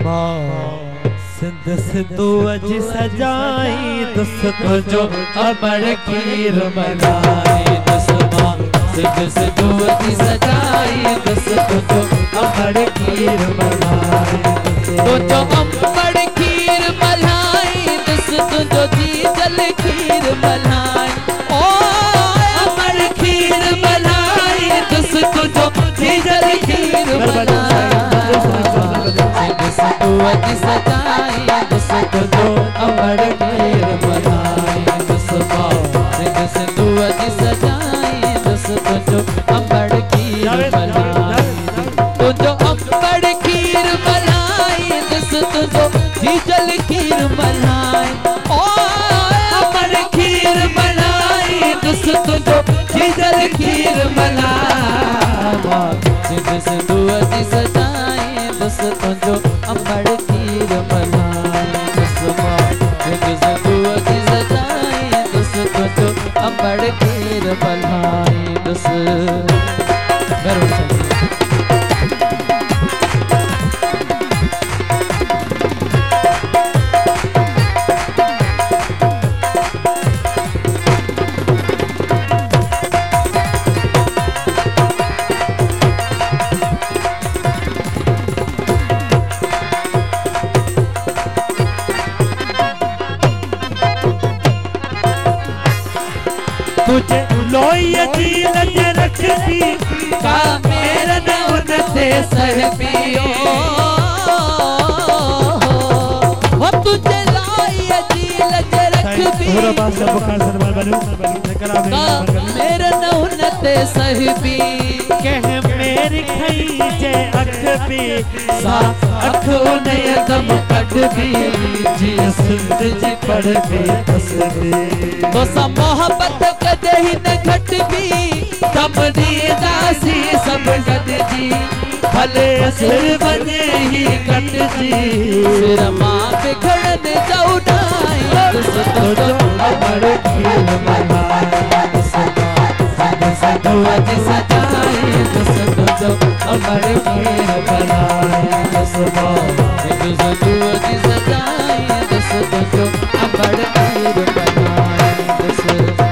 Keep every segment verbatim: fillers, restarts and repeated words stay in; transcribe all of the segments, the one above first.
सिंध सिंधु अज सजाई दुस तुझो अमर खीर मलाई दुस मां सिंध सिंधु अज सजाई दुस तुझो अमर खीर मलाई तुझो अमर खीर मलाई दुस तुझो जी जल खीर मलाई ओ अमर खीर मलाई दुस तुझो जी जल खीर मलाई अज सजाई दुस तुझो अमर खीर मलाई दुस मां सिंध सिंधु अज सजाई दुस तुझो अमर खीर मलाई तुझो अमर खीर मलाई दुस तुझो जीजल खीर मलाई ओ अमर खीर मलाई दुस तुझो जीजल खीर मलाई सिंध सिंधु अज सजाई दुस तुझो अमर खीर मलाई दुस मां सिंध सिंधु अज सजाई दुस तुझो अमर खीर मलाई दुस तुझे लोई जी लज रखती का मेरा नौन से सह पियो वो तुझे लोई जी लज रखती का मेरा नौन से सह पी कह मेरी खई जे अख पी सा अख उन्हें दम कट भी जी सुंद जी पढ़ भी तस्वीर तो सा मोहब्बत कदे ही न घट भी तमरी दासी सब गद जी भले सिर बने ही कट जी सिर मां बिगड़न जाउडाई दुस तुझो अमर खीर मलाई दुस मां सिंध सिंधु अज सजाई दुस तुझो अमर खीर मलाई दुस मां सिंध सिंधु अज सजाई दुस तुझो अमर खीर मलाई दुस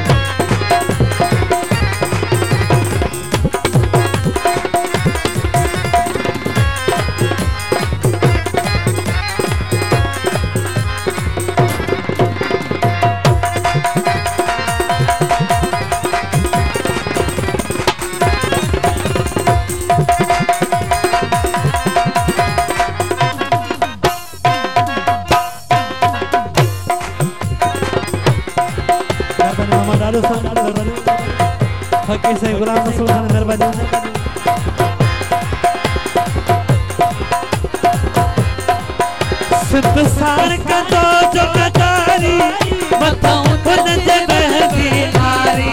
फकीर से गुलाम रसूल खान मेहरबानी सिद्ध सार का तो जो कतारी बताऊं तुझे जे बहती हारी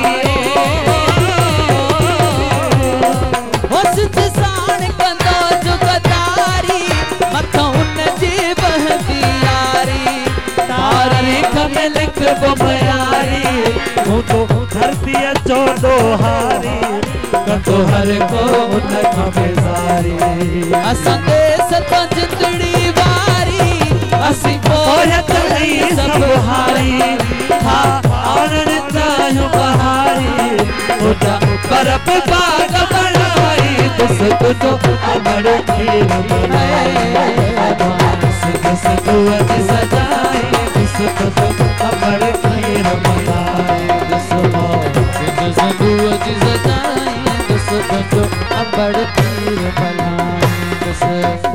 वो सिद्ध सार का तो जो कतारी बताऊं जे बहती हारी तारी कमे लिख वो प्यारी वो तो धरती चौदो हारी कंदो हर को उनका बेजारी असंदे सता जिंदड़ी वारी असी कोहत नहीं सब हारी हा आनंद तायो बहारी उदा बरफ बाग बनाई दुस तुझो अमर खीर मलाई सिंध सिंधु अज सजाई दुस तुझो अमर खीर मलाई दुस मां सिंध सिंधु अज सजाई दुस तुझो अमर खीर मलाई दुस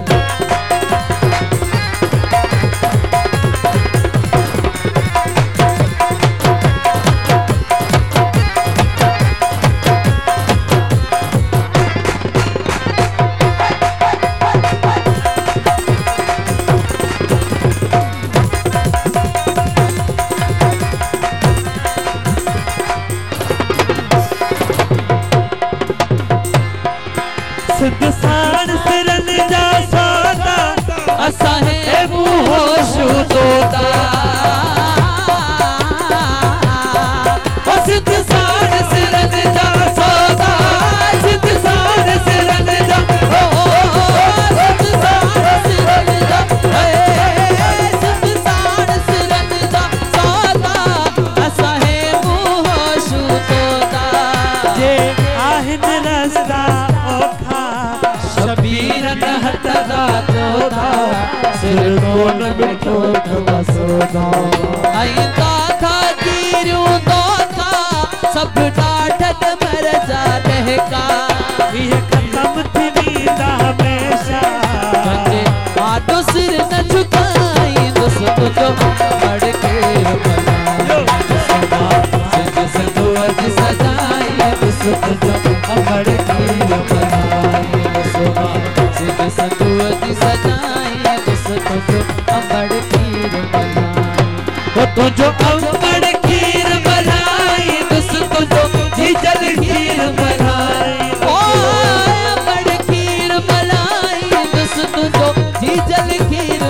तो जो अम्बड़ खीर मलाई दुस तो जो जीजल खीर मलाई ओ अम्बड़ खीर मलाई दुस तो जो जीजल खीर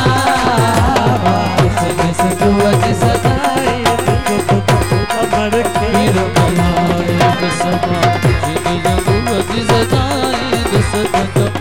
मलाई जिस दुअज सदाए अम्बड़ खीर मलाई दुस तो जीजल दुअज सदाए दुस तो